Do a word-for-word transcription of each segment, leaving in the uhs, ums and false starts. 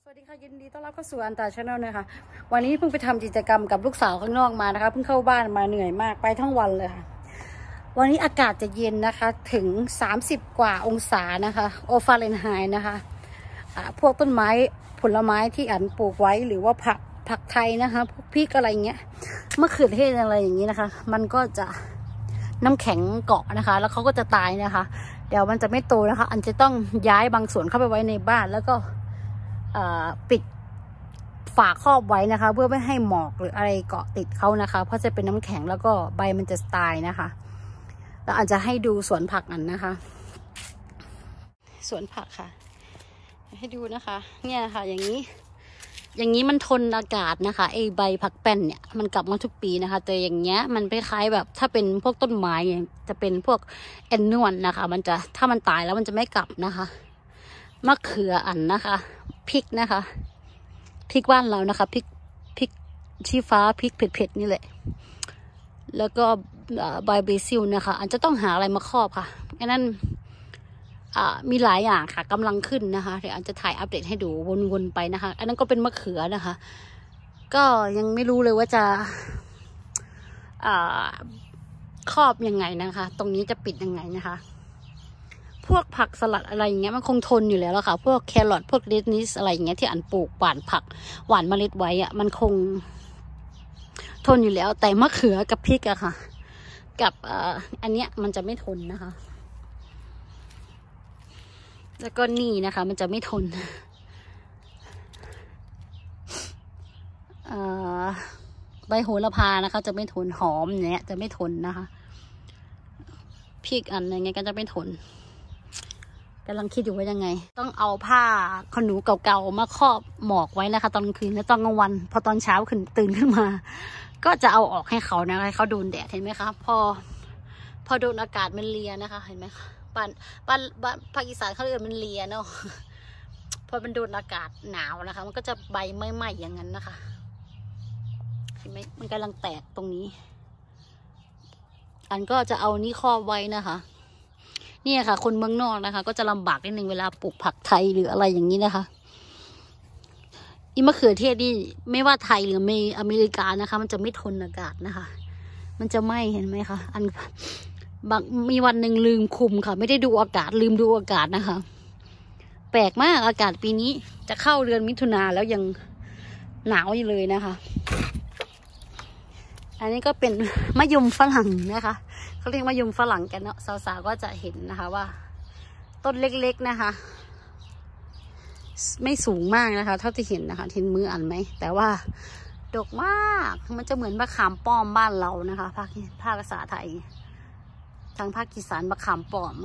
วัสดีค่ะยินดีต้อนรับเข้าสู่อันตาชาแนลนะคะวันนี้เพิ่งไปทำกิจกรรมกับลูกสาวข้างนอกมานะคะเพิ่งเข้าบ้านมาเหนื่อยมากไปทั้งวันเลยค่ะวันนี้อากาศจะเย็นนะคะถึงสามสิบกว่าองศานะคะโอฟาเรนไฮต์นะคะะพวกต้นไม้ผลไม้ที่อันปลูกไว้หรือว่าผักผักไทยนะคะพวกพริกอะไรเงี้ยมะเขือเทศอะไรอย่างนี้นะคะมันก็จะน้ำแข็งเกาะนะคะแล้วเขาก็จะตายนะคะเดี๋ยวมันจะไม่โตนะคะอันจะต้องย้ายบางส่วนเข้าไปไว้ในบ้านแล้วก็ปิดฝาครอบไว้นะคะเพื่อไม่ให้หมอกหรืออะไรเกาะติดเขานะคะเพราะจะเป็นน้ำแข็งแล้วก็ใบมันจะตายนะคะแล้วอาจจะให้ดูสวนผักนั้นนะคะสวนผักค่ะให้ดูนะคะเนี่ยนะคะอย่างนี้อย่างนี้มันทนอากาศนะคะไอใบผักแป้นเนี่ยมันกลับมาทุกปีนะคะแต่อย่างเงี้ยมันคล้ายแบบถ้าเป็นพวกต้นไม้จะเป็นพวกแอนนวลนะคะมันจะถ้ามันตายแล้วมันจะไม่กลับนะคะมะเขืออันนะคะพริกนะคะพริกบ้านเรานะคะพริกพริกชี้ฟ้าพริกเผ็ดๆนี่แหละแล้วก็ใบเบซิลนะคะอันจะต้องหาอะไรมาครอบค่ะอันนั้นมีหลายอย่างค่ะกำลังขึ้นนะคะเดี๋ยวอันจะถ่ายอัปเดตให้ดูวนๆไปนะคะอันนั้นก็เป็นมะเขือนะคะก็ยังไม่รู้เลยว่าจะครอบยังไงนะคะตรงนี้จะปิดยังไงนะคะพวกผักสลัดอะไรอย่างเงี้ยมันคงทนอยู่แล้วล่ะค่ะพวกแครอทพวกเรดนิสอะไรอย่างเงี้ยที่อันปลูกหว่านผักหว่านเมล็ดไว้อะมันคงทนอยู่แล้วแต่มะเขือกับพริกอะค่ะกับอ่าอันเนี้ยมันจะไม่ทนนะคะแล้วก็นี่นะคะมันจะไม่ทนใบโหระพานะคะจะไม่ทนหอมเนี้ยจะไม่ทนนะคะพริกอันอย่างเงี้ยก็จะไม่ทนกำลังคิดอยู่ว่ายังไงต้องเอาผ้าขนหนูเก่าๆมาครอบหมอกไว้นะคะตอนกลางคืนแล้วตอนกลางวันพอตอนเช้าขึ้นตื่นขึ้นมาก็จะเอาออกให้เขานะคะให้เขาโดนแดดเห็นไหมคะพอพอโดนอากาศมันเลียนะคะเห็นไหมคะบ้านบ้านบ้านภาคอีสานเขาเรียกมันเลียเนาะพอมันโดนอากาศหนาวนะคะมันก็จะใบไหม้ๆอย่างนั้นนะคะเห็นไหมมันกำลังแตกตรงนี้อันก็จะเอานี่ครอบไว้นะคะนี่ค่ะคนเมืองนอกนะคะก็จะลำบากนิดนึงเวลาปลูกผักไทยหรืออะไรอย่างนี้นะคะอีมะเขือเทศนี่ไม่ว่าไทยหรืออเมริกานะคะมันจะไม่ทนอากาศนะคะมันจะไหม้เห็นไหมคะอันบางมีวันหนึ่งลืมคุมค่ะไม่ได้ดูอากาศลืมดูอากาศนะคะแปลกมากอากาศปีนี้จะเข้าเดือนมิถุนาแล้วยังหนาวอยู่เลยนะคะอันนี้ก็เป็นมะยมฝรั่งนะคะเขาเรียกมะยมฝรั่งกันเนาะสาวๆก็จะเห็นนะคะว่าต้นเล็กๆนะคะไม่สูงมากนะคะเท่าที่เห็นนะคะเห็นมืออันไหมแต่ว่าดกมากมันจะเหมือนมะขามป้อมบ้านเรานะคะภาคภาคภาษาไทยทางภาคอีสานมะขามป้อม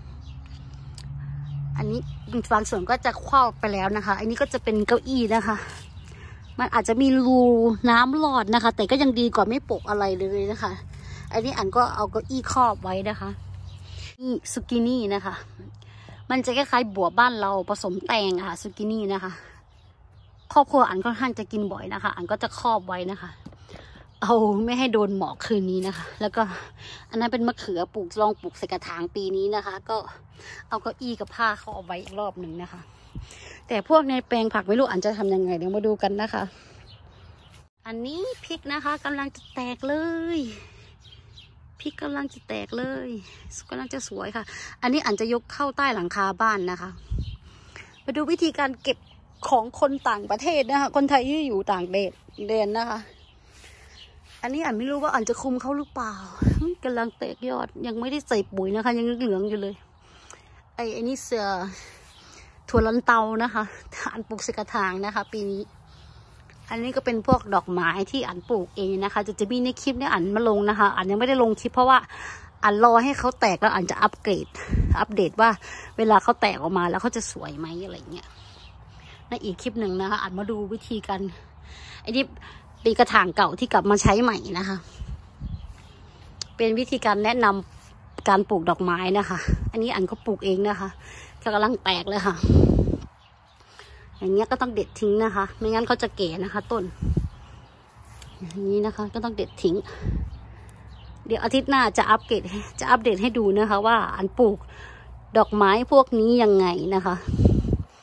อันนี้บางส่วนก็จะครอบไปแล้วนะคะอันนี้ก็จะเป็นเก้าอี้นะคะมันอาจจะมีรูน้ำหลอดนะคะแต่ก็ยังดีกว่าไม่ปกอะไรเลยนะคะอันนี้อันก็เอาเก้าอี้ครอบไว้นะคะนี่ซุกินี่นะคะมันจะคล้ายๆบัวบ้านเราผสมแตงค่ะซุกินี่นะคะครอบครัวอันค่อนข้างจะกินบ่อยนะคะอันก็จะครอบไว้นะคะเอาไม่ให้โดนหมอกคืนนี้นะคะแล้วก็อันนั้นเป็นมะเขือปลูกลองปลูกใส่กระถางปีนี้นะคะก็เอาเก้าอี้กับผ้าเขาเอาไว้อีกรอบหนึ่งนะคะแต่พวกในแปลงผักไม่รู้อันจะทำยังไงเดี๋ยวมาดูกันนะคะอันนี้พริกนะคะกำลังจะแตกเลยพริกกำลังจะแตกเลยกำลังจะสวยค่ะอันนี้อันจะยกเข้าใต้หลังคาบ้านนะคะมาดูวิธีการเก็บของคนต่างประเทศนะคะคนไทยที่อยู่ต่างแดนนะคะอันนี้อันไม่รู้ว่าอันจะคุมเขาหรือเปล่ากำลังแตกยอดยังไม่ได้ใส่ปุ๋ยนะคะยังเหลืองอยู่เลยไอ้ไอ้นี่เสือถั่วลันเตานะคะอันปลูกใส่กระถางนะคะปีนี้อันนี้ก็เป็นพวกดอกไม้ที่อันปลูกเองนะคะจะจะมีในคลิปนี้อันมาลงนะคะอันยังไม่ได้ลงคลิปเพราะว่าอันรอให้เขาแตกแล้วอันจะอัปเกรดอัปเดตว่าเวลาเขาแตกออกมาแล้วเขาจะสวยไหมอะไรเงี้ยในอีกคลิปหนึ่งนะคะอันมาดูวิธีการไอ้นี่เป็นกระถางเก่าที่กลับมาใช้ใหม่นะคะเป็นวิธีการแนะนำการปลูกดอกไม้นะคะอันนี้อันก็ปลูกเองนะคะกำลังแตกเลยค่ะอย่างเงี้ยก็ต้องเด็ดทิ้งนะคะไม่งั้นเขาจะแก่นะคะต้นอย่างนี้นะคะก็ต้องเด็ดทิ้งเดี๋ยวอาทิตย์หน้าจะอัปเกรดจะอัปเดตให้ดูนะคะว่าอันปลูกดอกไม้พวกนี้ยังไงนะคะ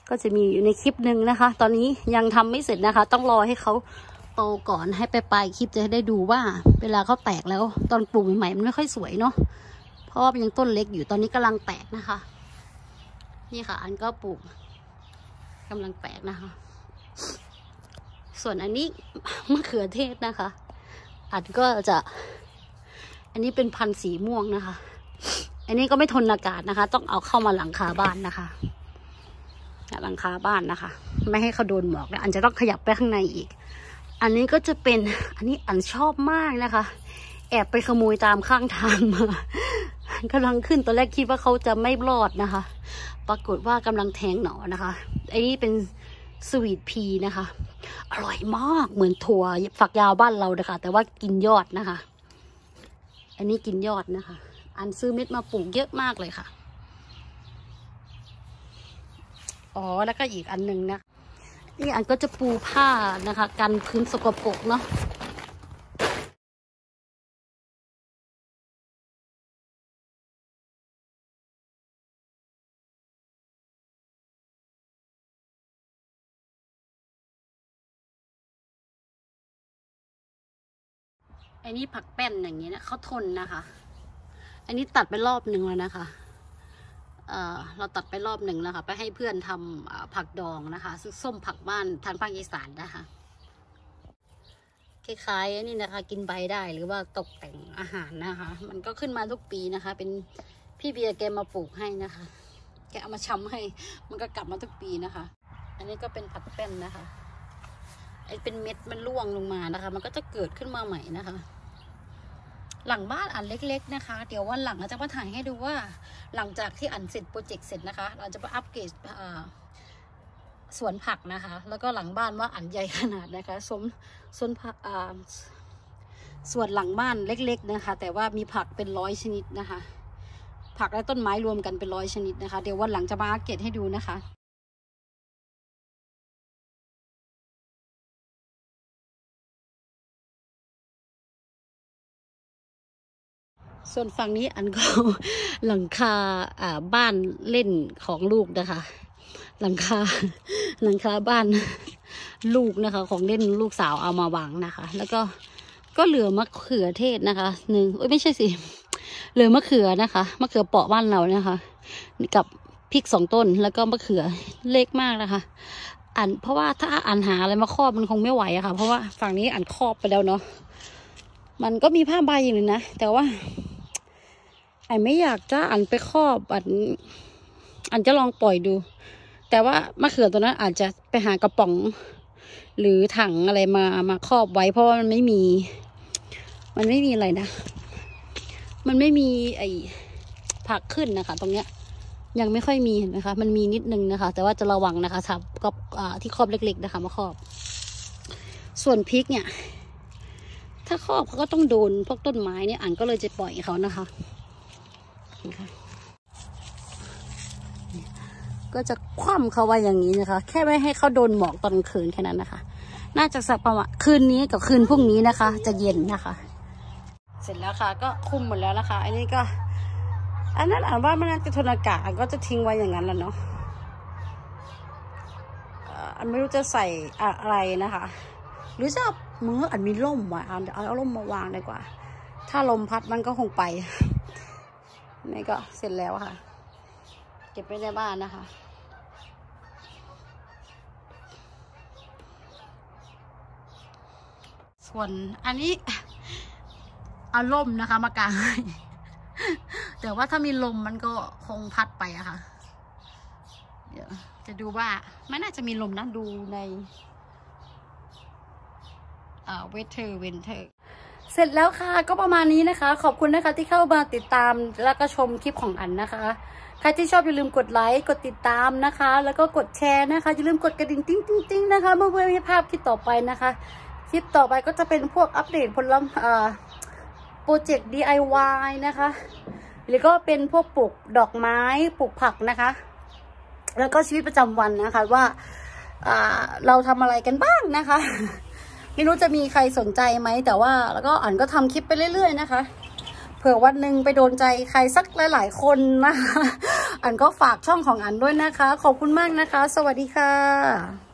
ก็จะมีอยู่ในคลิปหนึ่งนะคะตอนนี้ยังทำไม่เสร็จนะคะต้องรอให้เขาโตก่อนให้ไปปลายคลิปจะได้ดูว่าเวลาเขาแตกแล้วตอนปลูกใหม่ๆมันไม่ค่อยสวยเนาะเพราะว่ามันยังต้นเล็กอยู่ตอนนี้กำลังแตกนะคะนี่ค่ะอันก็ปลูกกำลังแตกนะคะส่วนอันนี้มะเขือเทศนะคะอันก็จะอันนี้เป็นพันธุ์สีม่วงนะคะอันนี้ก็ไม่ทนอากาศนะคะต้องเอาเข้ามาหลังคาบ้านนะคะหลังคาบ้านนะคะไม่ให้เขาโดนหมอกแล้วอันจะต้องขยับไปข้างในอีกอันนี้ก็จะเป็นอันนี้อันชอบมากนะคะแอบไปขโมยตามข้างทางมากำลังขึ้นตอนแรกคิดว่าเขาจะไม่รอดนะคะปรากฏว่ากำลังแทงหน่อนะคะไอ้นี่เป็นสวีทพีนะคะอร่อยมากเหมือนถั่วฝักยาวบ้านเรานะคะแต่ว่ากินยอดนะคะอันนี้กินยอดนะคะอันซื้อเม็ดมาปลูกเยอะมากเลยค่ะอ๋อแล้วก็อีกอันหนึ่งนะนี่อันก็จะปูผ้านะคะกันพื้นสกปรกเนาะอันนี้ผักแป้นอย่างนี้นะเขาทนนะคะอันนี้ตัดไปรอบหนึ่งแล้วนะคะเอ่อเราตัดไปรอบหนึ่งแล้วค่ะไปให้เพื่อนทำผักดองนะคะซึ่งส้มผักบ้านทางภาคอีสานนะคะคล้ายๆนี่นะคะกินใบได้หรือว่าตกแต่งอาหารนะคะมันก็ขึ้นมาทุกปีนะคะเป็นพี่เบียร์แกมาปลูกให้นะคะแกเอามาชำให้มันก็กลับมาทุกปีนะคะอันนี้ก็เป็นผักแป้นนะคะไอเป็นเม็ดมันร่วงลงมานะคะมันก็จะเกิดขึ้นมาใหม่นะคะหลังบ้านอันเล็กๆนะคะเดี๋ยววันหลังเราจะมาถ่ายให้ดูว่าหลังจากที่อันเสร็จโปรเจกต์เสร็จนะคะเราจะมาอัปเกรดสวนผักนะคะแล้วก็หลังบ้านว่าอันใหญ่ขนาดนะคะสมสวนผักส่วนหลังบ้านเล็กๆนะคะแต่ว่ามีผักเป็นร้อยชนิดนะคะผักและต้นไม้รวมกันเป็นร้อยชนิดนะคะเดี๋ยววันหลังจะมาอัปเกรดให้ดูนะคะส่วนฝั่งนี้อันก็หลังคาอ่าบ้านเล่นของลูกนะคะหลังคาหลังคาบ้านลูกนะคะของเล่นลูกสาวเอามาวางนะคะแล้วก็ก็เหลือมะเขือเทศนะคะหนึ่งเอ้ยไม่ใช่สิเหลือมะเขือนะคะมะเขือเปาะบ้านเรานะคะกับพริกสองต้นแล้วก็มะเขือเล็กมากนะคะอันเพราะว่าถ้าอันหาอะไรมาครอบมันคงไม่ไหวอะค่ะเพราะว่าฝั่งนี้อันครอบไปแล้วเนาะมันก็มีผ้าใบอยู่เลยนะแต่ว่าไอไม่อยากจะอันไปครอบอันอันจะลองปล่อยดูแต่ว่ามะเขือตัวนั้นอาจจะไปหากระป๋องหรือถังอะไรมามาครอบไว้เพราะว่ามันไม่มีมันไม่มีอะไรนะมันไม่มีไอผักขึ้นนะคะตรงเนี้ยยังไม่ค่อยมีเห็นไหมคะมันมีนิดนึงนะคะแต่ว่าจะระวังนะคะทับก็ที่ครอบเล็กๆนะคะมาครอบส่วนพริกเนี่ยถ้าครอบเขาก็ต้องโดนพวกต้นไม้เนี่ยอันก็เลยจะปล่อยเขานะคะก็จะคว่ำเขาไว้อย่างนี้นะคะแค่ไม่ให้เขาโดนหมอกตอนกลางคืนแค่นั้นนะคะน่าจะสักประมาณคืนนี้กับคืนพรุ่งนี้นะคะจะเย็นนะคะเสร็จแล้วค่ะก็คุมหมดแล้วนะคะอันนี้ก็อันนั้นอ่านว่ามันน่าจะทนอากาศก็จะทิ้งไว้อย่างนั้นแหละเนาะอันไม่รู้จะใส่อะไรนะคะหรือจะมืออันมีร่มอ่ะเอาเอาร่มมาวางดีกว่าถ้าลมพัดมันก็คงไปนี่ก็เสร็จแล้วค่ะเก็บไว้ในบ้านนะคะส่วนอันนี้เอาร่มนะคะมากางให้แต่ว่าถ้ามีลมมันก็คงพัดไปอะค่ะเดี๋ยวจะดูว่าไม่น่าจะมีลมนะดูในอ่าเวเทอร์เวนเทอร์เสร็จแล้วค่ะก็ประมาณนี้นะคะขอบคุณนะคะที่เข้ามาติดตามแล้วก็ชมคลิปของอันนะคะใครที่ชอบอย่าลืมกดไลค์กดติดตามนะคะแล้วก็กดแชร์นะคะอย่าลืมกดกระดิ่งติ้งติ้งติ้งนะคะเมื่อเพื่อนมีภาพคลิปต่อไปนะคะคลิปต่อไปก็จะเป็นพวกอัปเดตผลลัพธ์อ่าโปรเจกต์ ดี ไอ วาย นะคะหรือก็เป็นพวกปลูกดอกไม้ปลูกผักนะคะแล้วก็ชีวิตประจำวันนะคะว่าอ่าเราทำอะไรกันบ้างนะคะไม่รู้จะมีใครสนใจไหมแต่ว่าแล้วก็อันก็ทำคลิปไปเรื่อยๆนะคะเผื่อวันหนึ่งไปโดนใจใครสักหลายๆคนนะคะอันก็ฝากช่องของอันด้วยนะคะขอบคุณมากนะคะสวัสดีค่ะ